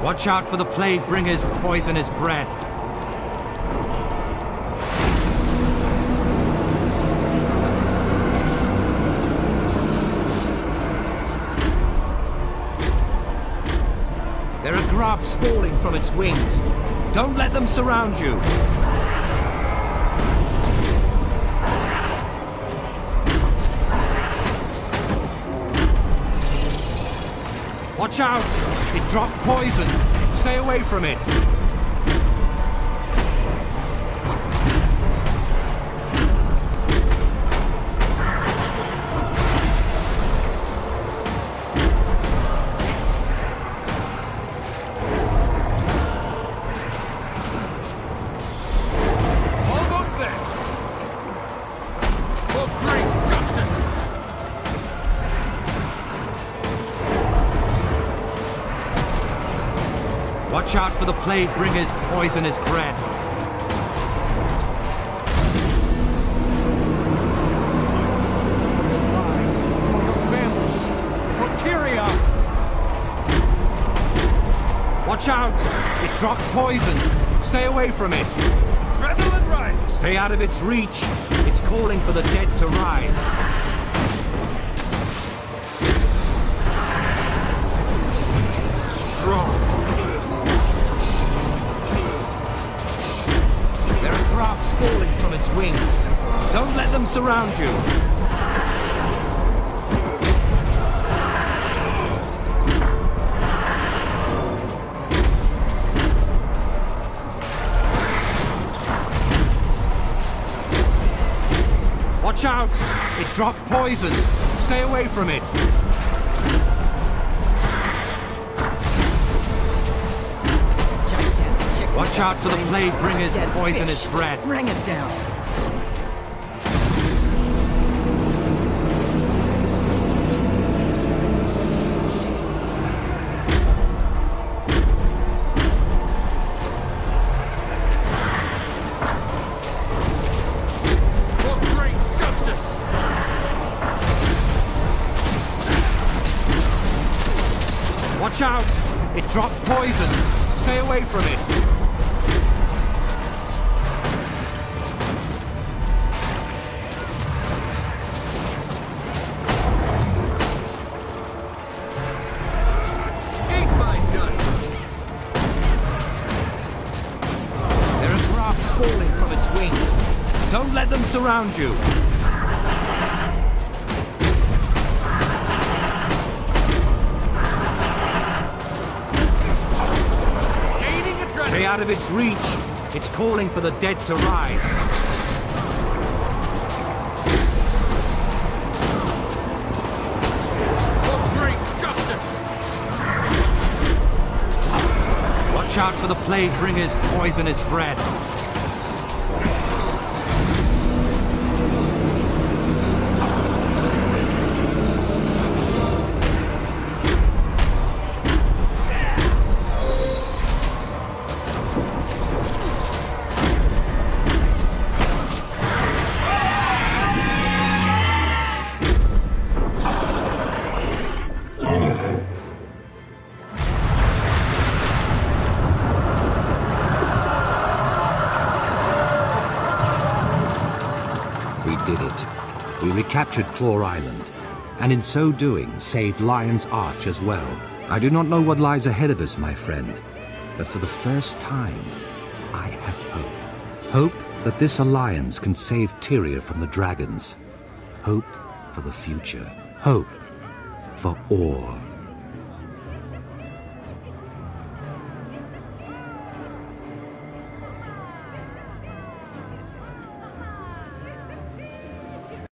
Watch out for the Plague Bringer's poisonous breath. There are grubs falling from its wings. Don't let them surround you. Watch out! It dropped poison. Stay away from it. Almost there. For great justice. Watch out for the Plague Bringer's poisonous breath. For your lives, for your families, for Tyria! Watch out! It dropped poison. Stay away from it. Adrenaline rises! Stay out of its reach. It's calling for the dead to rise. Strong. There are grubs falling from its wings. Don't let them surround you. Watch out! It dropped poison. Stay away from it. Gigantic. Watch out for the Plague Bringer's Dead poisonous fish. breath. Bring it down. For great justice. Watch out! It dropped poison. Stay away from it. Ate my dust. There are grubs falling from its wings. Don't let them surround you. Gaining adrenaline. Stay out of its reach. It's calling for the dead to rise. For great justice. Watch out for the Plague Bringer's poisonous breath. We did it. We recaptured Claw Island, and in so doing, saved Lion's Arch as well. I do not know what lies ahead of us, my friend, but for the first time, I have hope. Hope that this alliance can save Tyria from the dragons. Hope for the future. Hope for all.